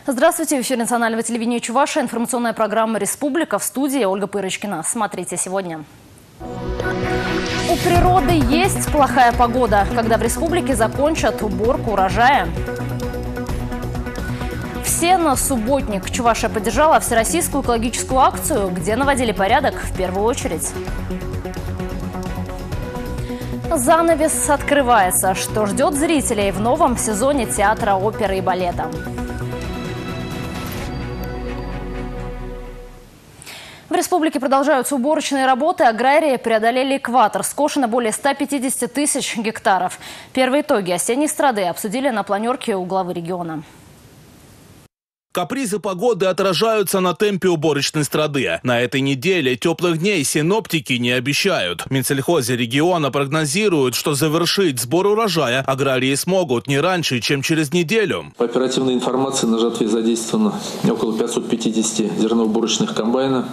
Здравствуйте, в эфире национального телевидения Чувашия, информационная программа «Республика», в студии Ольга Пырочкина. Смотрите сегодня. У природы есть плохая погода, когда в республике закончат уборку урожая. Все на субботник. Чувашия поддержала всероссийскую экологическую акцию, где наводили порядок в первую очередь. Занавес открывается. Что ждет зрителей в новом сезоне театра, оперы и балета? В республике продолжаются уборочные работы. Аграрии преодолели экватор. Скошено более 150 тысяч гектаров. Первые итоги осенней страды обсудили на планерке у главы региона. Капризы погоды отражаются на темпе уборочной страды. На этой неделе теплых дней синоптики не обещают. В Минсельхозе региона прогнозируют, что завершить сбор урожая аграрии смогут не раньше, чем через неделю. По оперативной информации на жатве задействовано около 550 зерноуборочных комбайнов.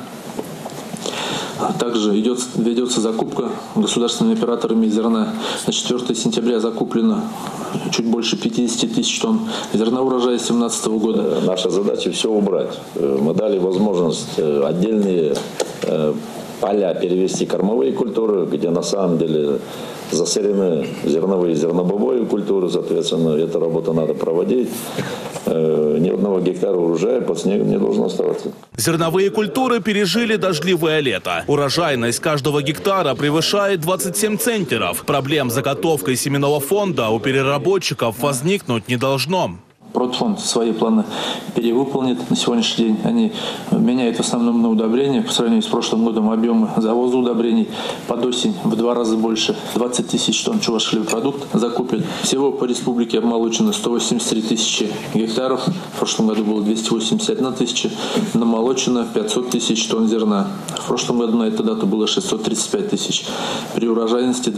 Также ведется закупка государственными операторами зерна. На 4 сентября закуплено чуть больше 50 тысяч тонн зерна урожая 2017 года. Наша задача все убрать. Мы дали возможность отдельные поля перевести кормовые культуры, где на самом деле засорены зерновые и зернобобовые культуры. Соответственно, эту работу надо проводить. Ни одного гектара урожая под снегом не должно оставаться. Зерновые культуры пережили дождливое лето. Урожайность каждого гектара превышает 27 центнеров. Проблем с заготовкой семенного фонда у переработчиков возникнуть не должно. Продфонд свои планы перевыполнит на сегодняшний день. Они меняют в основном на удобрения. По сравнению с прошлым годом объемы завоза удобрений под осень в 2 раза больше. 20 тысяч тонн чувашский хлебопродукт закупят. Всего по республике обмолочено 183 тысячи гектаров. В прошлом году было 281 тысяча. Намолочено 500 тысяч тонн зерна. В прошлом году на эту дату было 635 тысяч. При урожайности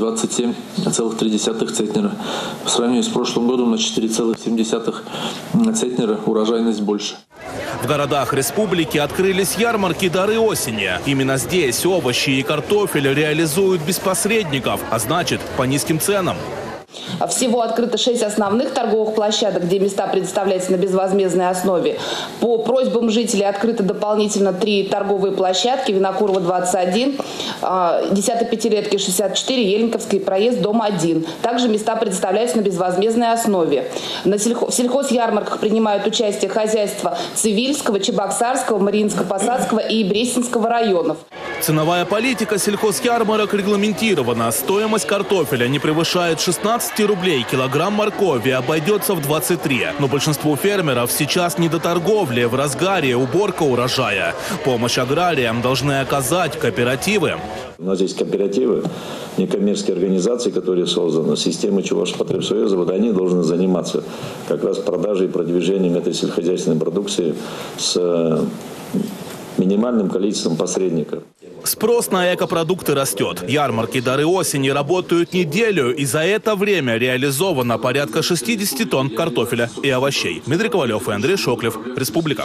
27,3 центнера. По сравнению с прошлым годом на 4,7 центнера урожайность больше. В городах республики открылись ярмарки «Дары осени». Именно здесь овощи и картофель реализуют без посредников, а значит, по низким ценам. Всего открыто 6 основных торговых площадок, где места предоставляются на безвозмездной основе. По просьбам жителей открыто дополнительно 3 торговые площадки. Винокурова 21, 10-й Пятилетки 64, Ельниковский проезд, дом 1. Также места предоставляются на безвозмездной основе. В сельхозярмарках принимают участие хозяйства Цивильского, Чебоксарского, Мариинско-Посадского и Брестинского районов. Ценовая политика сельхозярмарок регламентирована. Стоимость картофеля не превышает 16 рублей. Килограмм моркови обойдется в 23. Но большинству фермеров сейчас не до торговли, в разгаре уборка урожая. Помощь аграриям должны оказать кооперативы. У нас есть кооперативы, некоммерческие организации, которые созданы, системы Чувашпотребсоюза, вот они должны заниматься как раз продажей и продвижением этой сельскохозяйственной продукции с минимальным количеством посредников. Спрос на экопродукты растет. Ярмарки «Дары осени» работают неделю, и за это время реализовано порядка 60 тонн картофеля и овощей. Дмитрий Ковалев и Андрей Шоклев. Республика.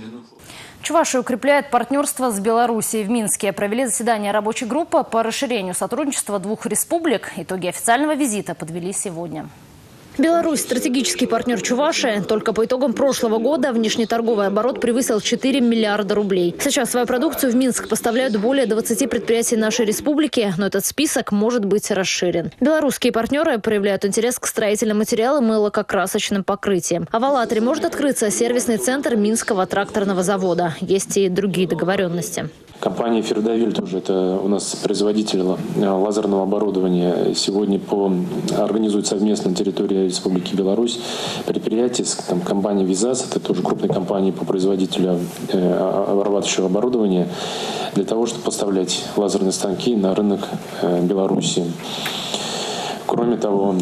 Чувашия укрепляет партнерство с Белоруссией. В Минске провели заседание рабочей группы по расширению сотрудничества 2 республик. Итоги официального визита подвели сегодня. Беларусь – стратегический партнер Чувашии. Только по итогам прошлого года внешнеторговый оборот превысил 4 миллиарда рублей. Сейчас свою продукцию в Минск поставляют более 20 предприятий нашей республики, но этот список может быть расширен. Белорусские партнеры проявляют интерес к строительным материалам и лакокрасочным покрытиям. А в Алатре может открыться сервисный центр Минского тракторного завода. Есть и другие договоренности. Компания «Фердовиль» тоже это у нас производитель лазерного оборудования. Сегодня организует совместно на территории Республики Беларусь предприятие с компанией «Визас». Это тоже крупная компания по производителю обрабатывающего оборудования для того, чтобы поставлять лазерные станки на рынок Беларуси. Кроме того,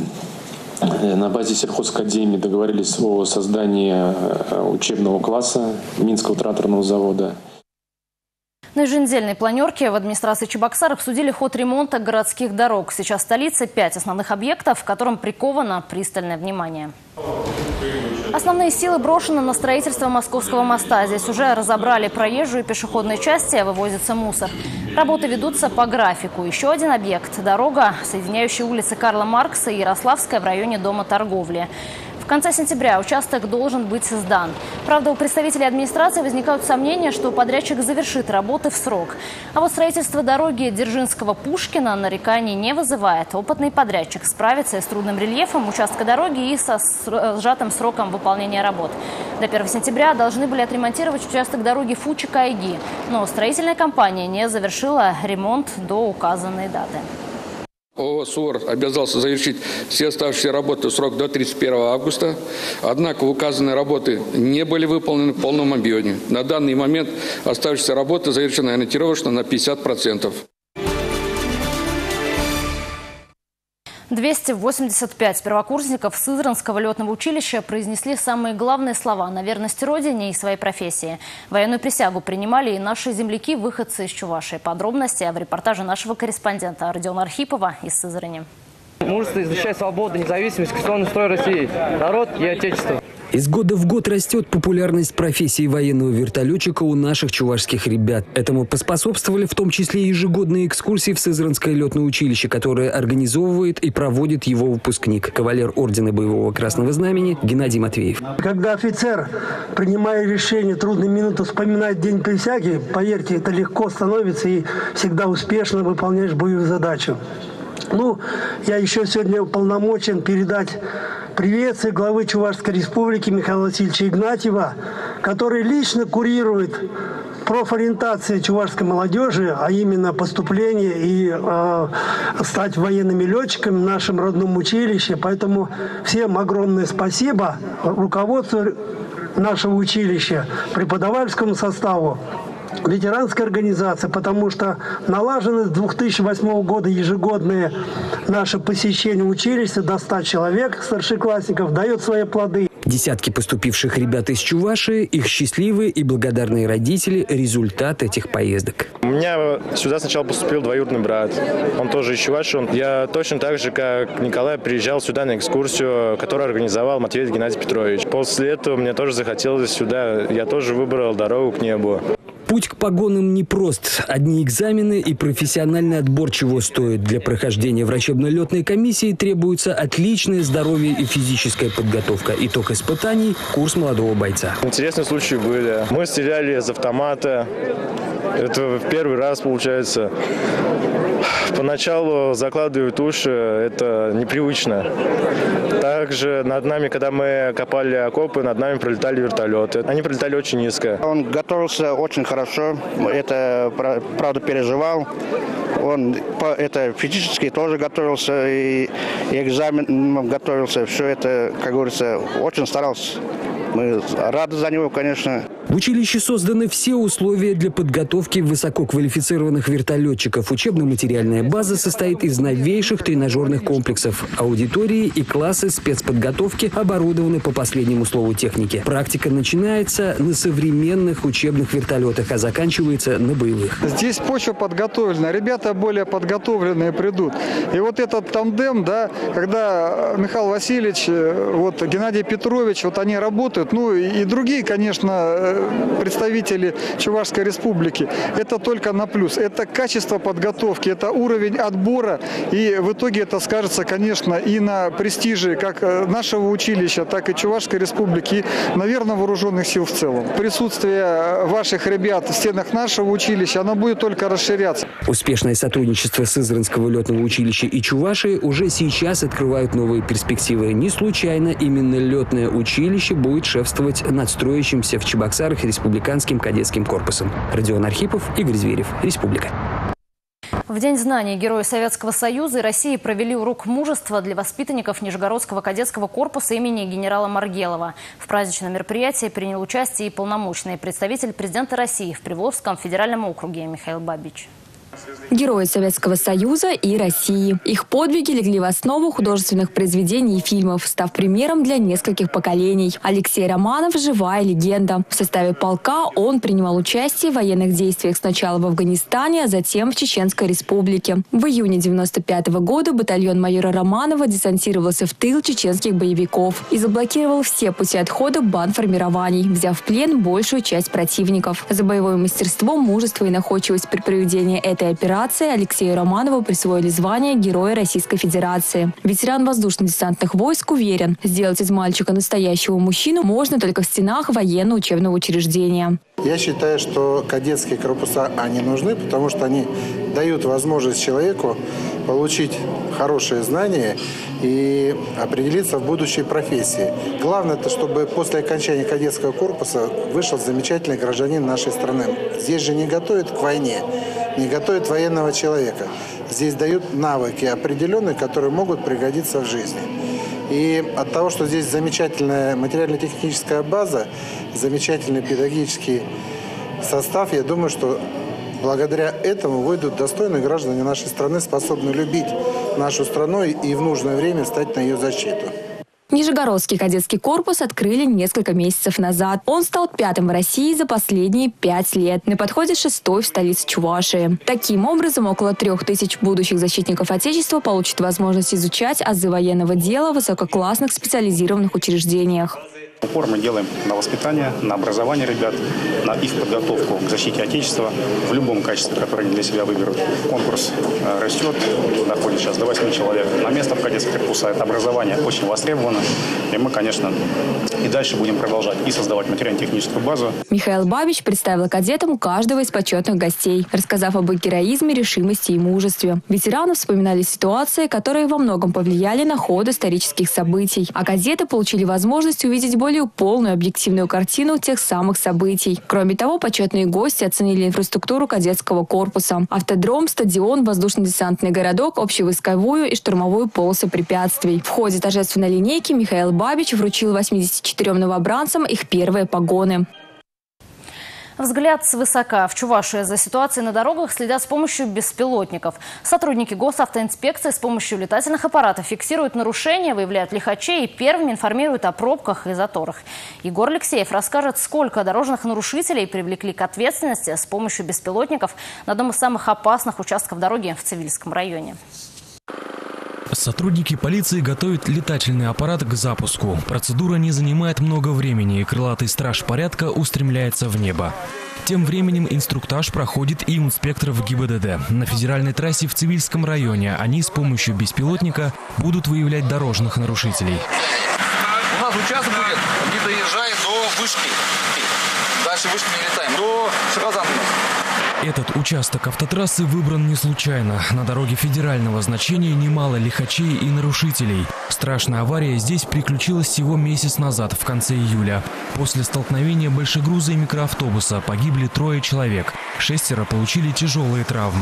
на базе сельхозакадемии договорились о создании учебного класса Минского тракторного завода. На еженедельной планерке в администрации Чебоксар обсудили ход ремонта городских дорог. Сейчас в столице 5 основных объектов, к которым приковано пристальное внимание. Основные силы брошены на строительство Московского моста. Здесь уже разобрали проезжую и пешеходные части, а вывозится мусор. Работы ведутся по графику. Еще один объект – дорога, соединяющая улицы Карла Маркса и Ярославская в районе Дома торговли. В конце сентября участок должен быть сдан. Правда, у представителей администрации возникают сомнения, что подрядчик завершит работы в срок. А вот строительство дороги Дзержинского-Пушкина нареканий не вызывает. Опытный подрядчик справится и с трудным рельефом участка дороги, и со сжатым сроком выполнения работ. До 1 сентября должны были отремонтировать участок дороги Фучи-Кайги, но строительная компания не завершила ремонт до указанной даты. ООО «СУР» обязался завершить все оставшиеся работы в срок до 31 августа. Однако указанные работы не были выполнены в полном объеме. На данный момент оставшиеся работы завершены ориентировочно на 50%. 285 первокурсников Сызранского летного училища произнесли самые главные слова на верность Родине и своей профессии. Военную присягу принимали и наши земляки, выходцы из Чувашии. Подробности в репортаже нашего корреспондента Родиона Архипова из Сызрани. Мужество и защищать свободу, независимость, конституционный строй России, народ и отечество. Из года в год растет популярность профессии военного вертолетчика у наших чувашских ребят. Этому поспособствовали в том числе ежегодные экскурсии в Сызранское летное училище, которое организовывает и проводит его выпускник, кавалер ордена Боевого Красного Знамени Геннадий Матвеев. Когда офицер, принимая решение, трудные минуты, вспоминает день присяги, поверьте, это легко становится и всегда успешно выполняешь боевую задачу. Я еще сегодня уполномочен передать приветствие главы Чувашской республики Михаила Васильевича Игнатьева, который лично курирует профориентацию чувашской молодежи, а именно поступление и стать военными летчиками в нашем родном училище. Поэтому всем огромное спасибо руководству нашего училища, преподавательскому составу, ветеранской организации, потому что налажены с 2008 года ежегодные наши посещения училища до 100 человек, старшеклассников, дает свои плоды. Десятки поступивших ребят из Чувашии, их счастливые и благодарные родители – результат этих поездок. У меня сюда сначала поступил двоюродный брат. Он тоже из Чувашии. Я точно так же, как Николай, приезжал сюда на экскурсию, которую организовал Матвеев Геннадий Петрович. После этого мне тоже захотелось сюда. Я тоже выбрал дорогу к небу. Путь к погонам непрост. Одни экзамены и профессиональный отбор чего стоит. Для прохождения врачебно-летной комиссии требуется отличное здоровье и физическая подготовка. Итог испытаний – курс молодого бойца. Интересные случаи были. Мы стреляли из автомата. Это в первый раз получается. Поначалу закладывают уши, это непривычно. Также над нами, когда мы копали окопы, над нами пролетали вертолеты. Они пролетали очень низко. Он готовился очень хорошо, это правда переживал. Он физически тоже готовился, и экзамен готовился. Все это, как говорится, очень старался. Мы рады за него, конечно. В училище созданы все условия для подготовки высококвалифицированных вертолетчиков. Учебно-материальная база состоит из новейших тренажерных комплексов. Аудитории и классы спецподготовки оборудованы по последнему слову техники. Практика начинается на современных учебных вертолетах, а заканчивается на боевых. Здесь почва подготовлена, ребята более подготовленные придут. И вот этот тандем, когда Михаил Васильевич, Геннадий Петрович, они работают, и другие, конечно, представители Чувашской республики, это только на плюс. Это качество подготовки, это уровень отбора, и в итоге это скажется, конечно, и на престиже как нашего училища, так и Чувашской республики, и, наверное, вооруженных сил в целом. Присутствие ваших ребят в стенах нашего училища, оно будет только расширяться. Успешное сотрудничество Сызранского летного училища и Чувашии уже сейчас открывают новые перспективы. Не случайно именно летное училище будет шефствовать над строящимся в Чебоксарах республиканским кадетским корпусом. Родион Архипов, Игорь Зверев, Республика. В День знаний Герои Советского Союза и России провели урок мужества для воспитанников Нижегородского кадетского корпуса имени генерала Маргелова. В праздничном мероприятии принял участие и полномочный представитель президента России в Приволжском федеральном округе Михаил Бабич. Герои Советского Союза и России. Их подвиги легли в основу художественных произведений и фильмов, став примером для нескольких поколений. Алексей Романов – живая легенда. В составе полка он принимал участие в военных действиях сначала в Афганистане, а затем в Чеченской республике. В июне 1995 года батальон майора Романова десантировался в тыл чеченских боевиков и заблокировал все пути отхода бандформирований, взяв в плен большую часть противников. За боевое мастерство, мужество и находчивость при проведении этой операции Алексею Романову присвоили звание Героя Российской Федерации. Ветеран воздушно-десантных войск уверен, сделать из мальчика настоящего мужчину можно только в стенах военно-учебного учреждения. Я считаю, что кадетские корпуса, они нужны, потому что они дают возможность человеку получить хорошие знания и определиться в будущей профессии. Главное, это чтобы после окончания кадетского корпуса вышел замечательный гражданин нашей страны. Здесь же не готовят к войне, не готовят военного человека. Здесь дают навыки определенные, которые могут пригодиться в жизни. И от того, что здесь замечательная материально-техническая база, замечательный педагогический состав, я думаю, что благодаря этому выйдут достойные граждане нашей страны, способные любить нашу страну и в нужное время стать на ее защиту. Нижегородский кадетский корпус открыли несколько месяцев назад. Он стал 5-м в России за последние 5 лет. На подходе 6-й в столице Чувашии. Таким образом, около 3000 будущих защитников Отечества получат возможность изучать азы военного дела в высококлассных специализированных учреждениях. Упор мы делаем на воспитание, на образование ребят, на их подготовку к защите Отечества в любом качестве, которое они для себя выберут. Конкурс растет, доходит сейчас до 8 человек. На место в кадетских корпусах это образование очень востребовано. И мы, конечно, и дальше будем продолжать и создавать материально-техническую базу. Михаил Бабич представил кадетам каждого из почетных гостей, рассказав об их героизме, решимости и мужестве. Ветераны вспоминали ситуации, которые во многом повлияли на ход исторических событий. А кадеты получили возможность увидеть более полную объективную картину тех самых событий. Кроме того, почетные гости оценили инфраструктуру кадетского корпуса. Автодром, стадион, воздушно-десантный городок, общевойсковую и штурмовую полосы препятствий. В ходе торжественной линейки Михаил Бабич вручил 84 новобранцам их первые погоны. Взгляд свысока. В Чувашии за ситуацией на дорогах следят с помощью беспилотников. Сотрудники госавтоинспекции с помощью летательных аппаратов фиксируют нарушения, выявляют лихачей и первыми информируют о пробках и заторах. Егор Алексеев расскажет, сколько дорожных нарушителей привлекли к ответственности с помощью беспилотников на одном из самых опасных участков дороги в Цивильском районе. Сотрудники полиции готовят летательный аппарат к запуску. Процедура не занимает много времени, и крылатый страж порядка устремляется в небо. Тем временем инструктаж проходит и у инспекторов ГИБДД. На федеральной трассе в Цивильском районе они с помощью беспилотника будут выявлять дорожных нарушителей. У нас участок будет, не доезжая до вышки. Дальше вышки не летаем, до Шахазана. Этот участок автотрассы выбран не случайно. На дороге федерального значения немало лихачей и нарушителей. Страшная авария здесь приключилась всего месяц назад, в конце июля. После столкновения большегруза и микроавтобуса погибли 3 человек. 6 получили тяжелые травмы.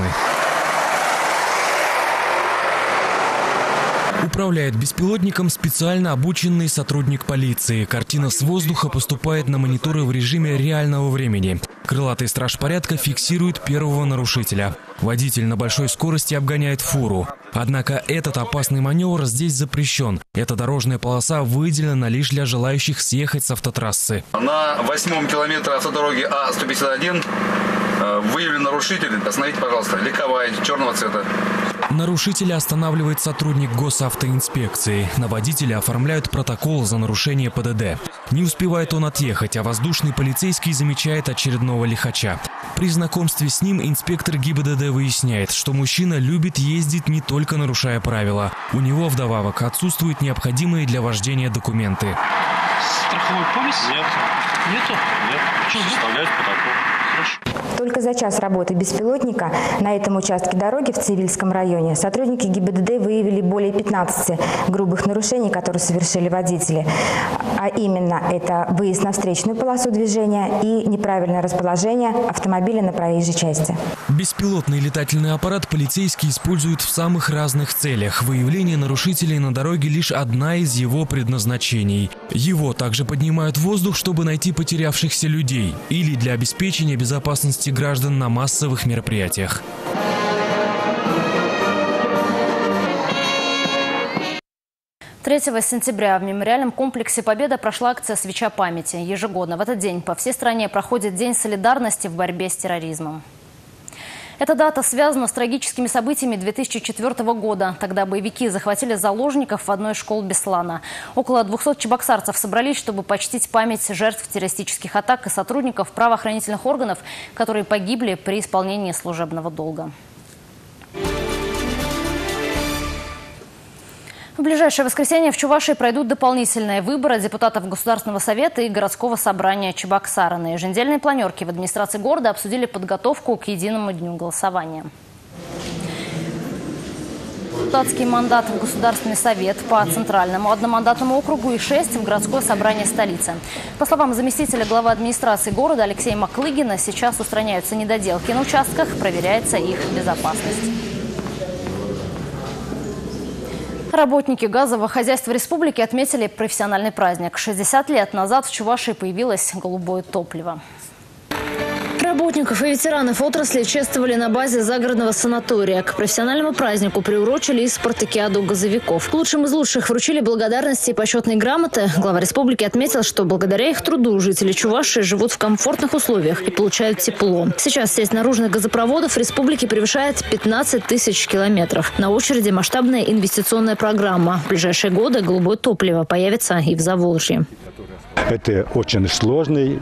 Управляет беспилотником специально обученный сотрудник полиции. Картина с воздуха поступает на мониторы в режиме реального времени. Крылатый страж порядка фиксирует первого нарушителя. Водитель на большой скорости обгоняет фуру. Однако этот опасный маневр здесь запрещен. Эта дорожная полоса выделена лишь для желающих съехать с автотрассы. На 8-м километре автодороги А-151 выявлен нарушитель. Остановите, пожалуйста, легковая, черного цвета. Нарушителя останавливает сотрудник госавтоинспекции. На водителя оформляют протокол за нарушение ПДД. Не успевает он отъехать, а воздушный полицейский замечает очередного лихача. При знакомстве с ним инспектор ГИБДД выясняет, что мужчина любит ездить не только нарушая правила. У него вдобавок отсутствуют необходимые для вождения документы. Страховой полис? Нет. Нету? Нет. Почему составляют протокол? Только за час работы беспилотника на этом участке дороги в Цивильском районе сотрудники ГИБДД выявили более 15 грубых нарушений, которые совершили водители. А именно, это выезд на встречную полосу движения и неправильное расположение автомобиля на проезжей части. Беспилотный летательный аппарат полицейские используют в самых разных целях. Выявление нарушителей на дороге лишь одна из его предназначений. Его также поднимают в воздух, чтобы найти потерявшихся людей или для обеспечения безопасности граждан на массовых мероприятиях. Третьего сентября в мемориальном комплексе «Победа» прошла акция «Свеча памяти». Ежегодно в этот день по всей стране проходит День солидарности в борьбе с терроризмом. Эта дата связана с трагическими событиями 2004 года. Тогда боевики захватили заложников в одной из школ Беслана. Около 200 чебоксарцев собрались, чтобы почтить память жертв террористических атак и сотрудников правоохранительных органов, которые погибли при исполнении служебного долга. В ближайшее воскресенье в Чувашии пройдут дополнительные выборы депутатов Государственного совета и городского собрания Чебоксара. На еженедельной планерке в администрации города обсудили подготовку к единому дню голосования. Депутатский мандат в Государственный совет по Центральному одномандатному округу и 6 в городское собрание столицы. По словам заместителя главы администрации города Алексея Маклыгина, сейчас устраняются недоделки на участках, проверяется их безопасность. Работники газового хозяйства республики отметили профессиональный праздник. 60 лет назад в Чувашии появилось голубое топливо. Работников и ветеранов отрасли чествовали на базе загородного санатория. К профессиональному празднику приурочили и спартакиаду газовиков. Лучшим из лучших вручили благодарности и почетные грамоты. Глава республики отметил, что благодаря их труду жители Чувашии живут в комфортных условиях и получают тепло. Сейчас сеть наружных газопроводов республики превышает 15 тысяч километров. На очереди масштабная инвестиционная программа. В ближайшие годы голубое топливо появится и в Заволжье. Это очень сложный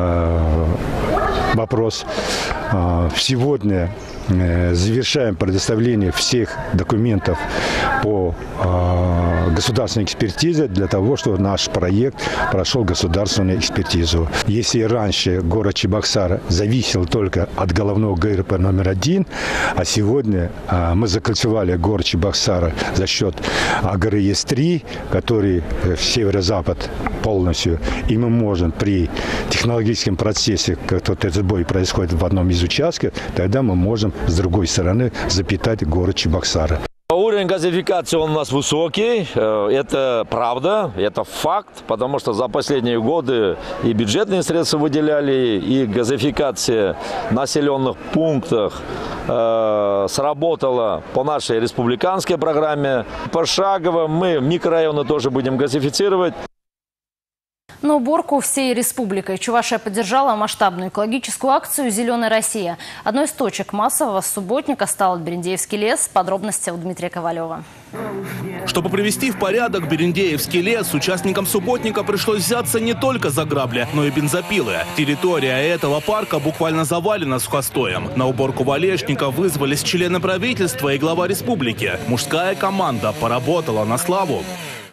вопрос. Сегодня завершаем предоставление всех документов по государственной экспертизе для того, чтобы наш проект прошел государственную экспертизу. Если раньше город Чебоксар зависел только от головного ГРП номер 1, а сегодня мы закольцевали город Чебоксара за счет АГР-ЕС-3, который в северо-запад полностью, и мы можем при технологическом процессе, как тот сбой происходит в одном из участков, тогда мы можем с другой стороны запитать город Чебоксара. Уровень газификации у нас высокий, это правда, это факт, потому что за последние годы и бюджетные средства выделяли, и газификация населенных пунктах сработала по нашей республиканской программе. Пошагово мы микрорайоны тоже будем газифицировать. На уборку всей республикой Чувашия поддержала масштабную экологическую акцию «Зеленая Россия». Одной из точек массового субботника стал Берендеевский лес. Подробности у Дмитрия Ковалева. Чтобы привести в порядок Берендеевский лес, участникам субботника пришлось взяться не только за грабли, но и бензопилы. Территория этого парка буквально завалена сухостоем. На уборку валежника вызвались члены правительства и глава республики. Мужская команда поработала на славу.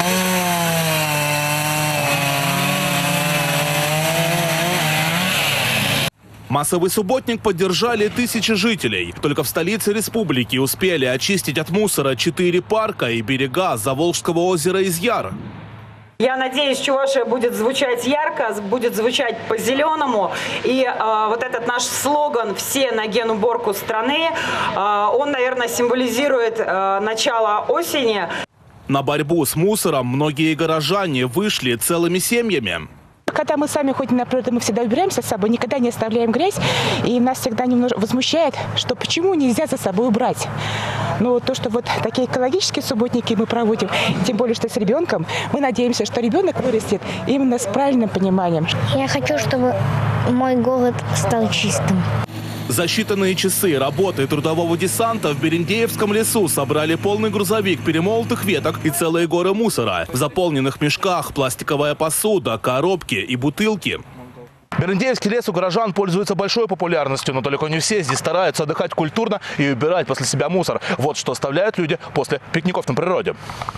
Массовый субботник поддержали тысячи жителей. Только в столице республики успели очистить от мусора 4 парка и берега Заволжского озера Изяр. Я надеюсь, Чувашия будет звучать ярко, будет звучать по-зеленому. И вот этот наш слоган «Все на генуборку страны», он, наверное, символизирует начало осени. На борьбу с мусором многие горожане вышли целыми семьями. Когда мы сами ходим на природу, мы всегда убираемся с собой, никогда не оставляем грязь. И нас всегда немного возмущает, что почему нельзя за собой убрать. Но то, что вот такие экологические субботники мы проводим, тем более, что с ребенком, мы надеемся, что ребенок вырастет именно с правильным пониманием. Я хочу, чтобы мой город стал чистым. За считанные часы работы трудового десанта в Берендеевском лесу собрали полный грузовик перемолотых веток и целые горы мусора. В заполненных мешках пластиковая посуда, коробки и бутылки. Берендеевский лес у горожан пользуется большой популярностью, но далеко не все здесь стараются отдыхать культурно и убирать после себя мусор. Вот что оставляют люди после пикников на природе.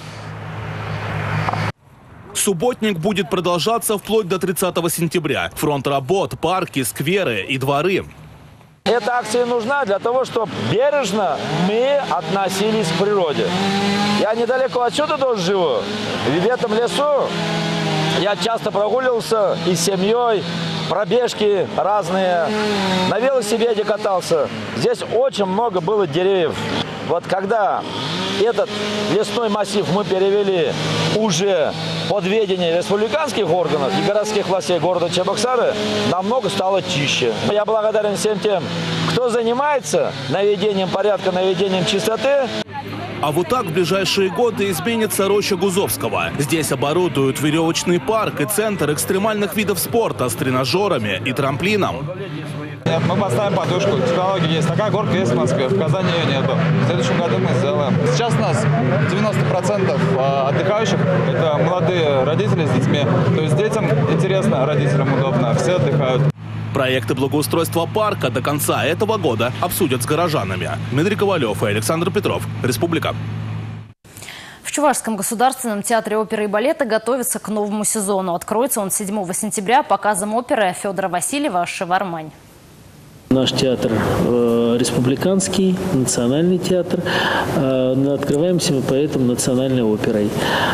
Субботник будет продолжаться вплоть до 30 сентября. Фронт работ, парки, скверы и дворы. Эта акция нужна для того, чтобы бережно мы относились к природе. Я недалеко отсюда тоже живу. В этом лесу я часто прогуливался и с семьей, пробежки разные, на велосипеде катался. Здесь очень много было деревьев. Вот когда этот лесной массив мы перевели уже под ведение республиканских органов и городских властей города Чебоксары, намного стало чище. Я благодарен всем тем, кто занимается наведением порядка, наведением чистоты. А вот так в ближайшие годы изменится роща Гузовского. Здесь оборудуют веревочный парк и центр экстремальных видов спорта с тренажерами и трамплином. Мы поставим подушку. Технология есть. Такая горка есть в Москве. В Казани ее нету. В следующем году мы сделаем. Сейчас у нас 90% отдыхающих – это молодые родители с детьми. То есть детям интересно, родителям удобно. Все отдыхают. Проекты благоустройства парка до конца этого года обсудят с горожанами. Дмитрий Ковалев и Александр Петров. Республика. В Чувашском государственном театре оперы и балета готовится к новому сезону. Откроется он 7 сентября показом оперы Федора Васильева «Шевармань». Наш театр республиканский, национальный театр. Открываемся мы поэтому национальной оперой.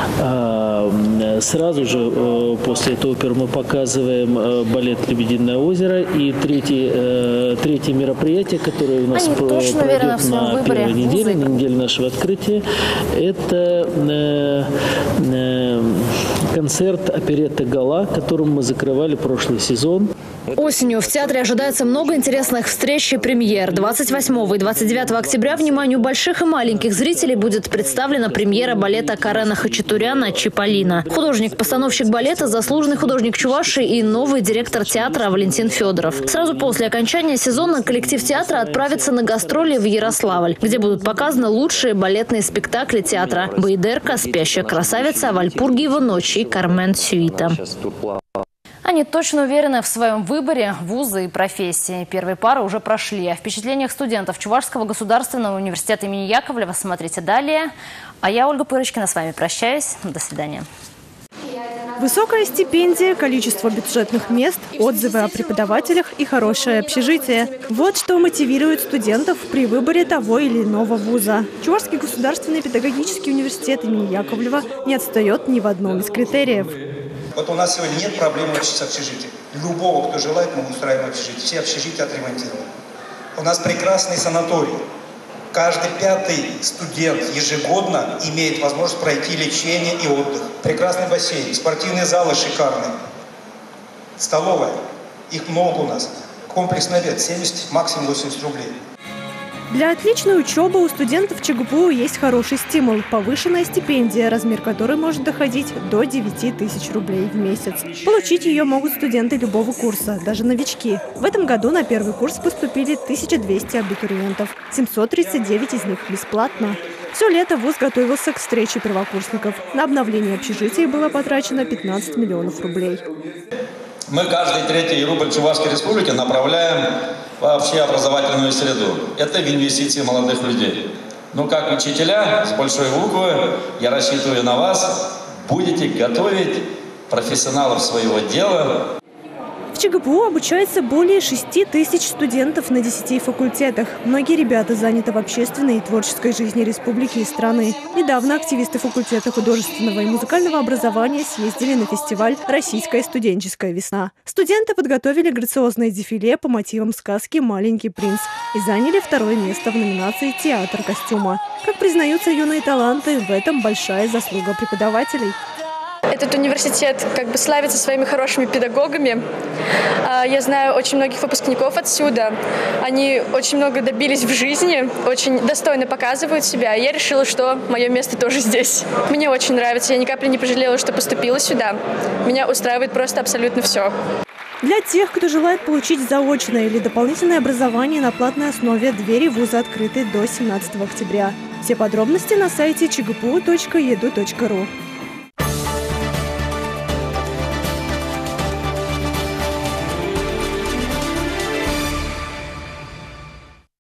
Сразу же после этой оперы мы показываем балет «Лебединое озеро». И третье мероприятие, которое у нас пройдет на первой неделе, на неделе нашего открытия, это концерт оперетты «Гала», которым мы закрывали прошлый сезон. Осенью в театре ожидается много интересных встреч и премьер. 28 и 29 октября вниманию больших и маленьких зрителей будет представлена премьера балета Карена Хачатуряна «Чиполлино». Художник-постановщик балета, заслуженный художник Чувашии и новый директор театра Валентин Федоров. Сразу после окончания сезона коллектив театра отправится на гастроли в Ярославль, где будут показаны лучшие балетные спектакли театра: «Байдерка», «Спящая красавица», «Вальпургиева ночь» и «Кармен Сюита». Они точно уверены в своем выборе вуза и профессии. Первые пары уже прошли. О впечатлениях студентов Чувашского государственного университета имени Яковлева смотрите далее. А я, Ольга Пырочкина, с вами прощаюсь. До свидания. Высокая стипендия, количество бюджетных мест, отзывы о преподавателях и хорошее общежитие. Вот что мотивирует студентов при выборе того или иного вуза. Чувашский государственный педагогический университет имени Яковлева не отстает ни в одном из критериев. Вот у нас сегодня нет проблем с общежитием. Любого, кто желает, мы устраиваем общежитие. Все общежития отремонтированы. У нас прекрасный санаторий. Каждый 5-й студент ежегодно имеет возможность пройти лечение и отдых. Прекрасный бассейн, спортивные залы шикарные. Столовая. Их много у нас. Комплексный обед 70, максимум 80 рублей. Для отличной учебы у студентов ЧГПУ есть хороший стимул – повышенная стипендия, размер которой может доходить до 9 тысяч рублей в месяц. Получить ее могут студенты любого курса, даже новички. В этом году на первый курс поступили 1200 абитуриентов, 739 из них бесплатно. Все лето вуз готовился к встрече первокурсников. На обновление общежития было потрачено 15 миллионов рублей. Мы каждый третий рубль Чувашской республики направляем в общеобразовательную среду. Это в инвестиции молодых людей. Ну, как учителя, с большой буквы, я рассчитываю на вас. Будете готовить профессионалов своего дела. В ЧГПУ обучается более 6 тысяч студентов на 10 факультетах. Многие ребята заняты в общественной и творческой жизни республики и страны. Недавно активисты факультета художественного и музыкального образования съездили на фестиваль «Российская студенческая весна». Студенты подготовили грациозное дефиле по мотивам сказки «Маленький принц» и заняли 2-е место в номинации «Театр костюма». Как признаются юные таланты, в этом большая заслуга преподавателей. Этот университет славится своими хорошими педагогами. Я знаю очень многих выпускников отсюда. Они очень много добились в жизни, очень достойно показывают себя. И я решила, что мое место тоже здесь. Мне очень нравится. Я ни капли не пожалела, что поступила сюда. Меня устраивает просто абсолютно все. Для тех, кто желает получить заочное или дополнительное образование на платной основе, двери вуза открыты до 17 октября. Все подробности на сайте chgpu.edu.ru.